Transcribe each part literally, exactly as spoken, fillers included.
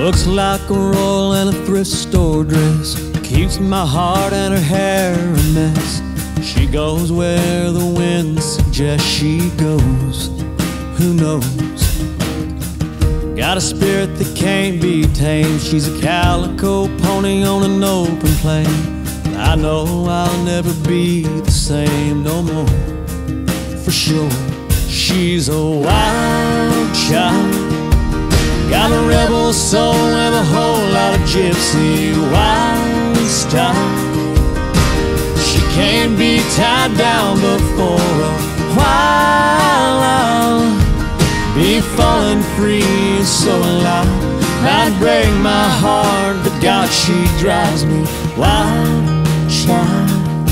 Looks like a roll and a thrift store dress, keeps my heart and her hair a mess. She goes where the wind suggests she goes. Who knows? Got a spirit that can't be tamed. She's a calico pony on an open plain. I know I'll never be the same no more, for sure. She's a wild child, got a rebel soul and a whole lot of gypsy wild style. She can't be tied down before a while. I'll be falling free, so alive. Might break my heart, but God, she drives me wild child.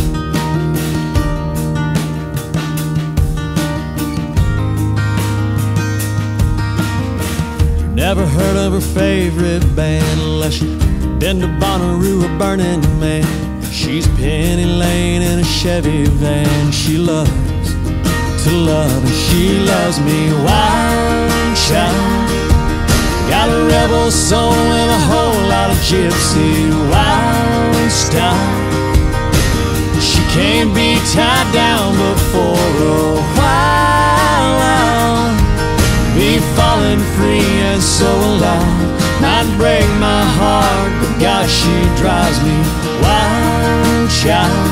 Never heard of her favorite band unless you've been to Bonnaroo or Burning Man. She's Penny Lane in a Chevy van. She loves to love, and she loves me wild child. Got a rebel soul and a whole lot of gypsy wild style. She can't be tied down before a while. I'll be falling free and so alive. Might break my heart, but God, she drives me wild child.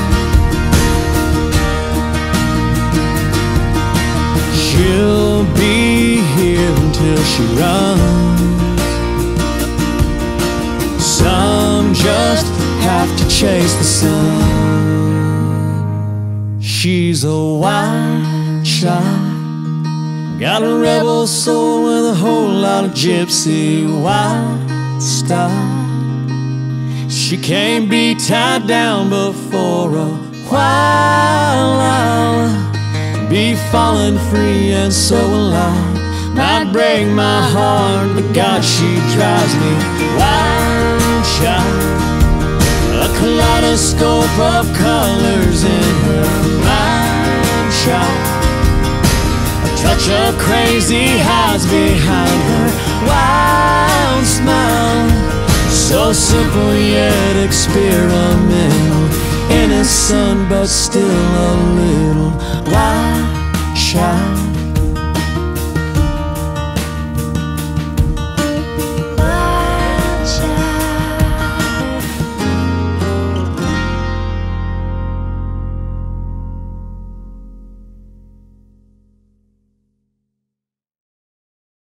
She'll be here until she runs. Some just have to chase the sun. She's a wild child, got a rebel soul with a whole lot of gypsy wild style. She can't be tied down before a while. I'll be falling free and so alive. Might break my heart, but God, she drives me wild child. A kaleidoscope of colors in her mind child. A touch of crazy hides behind her wild smile. So simple yet experimental, innocent but still a little wild child.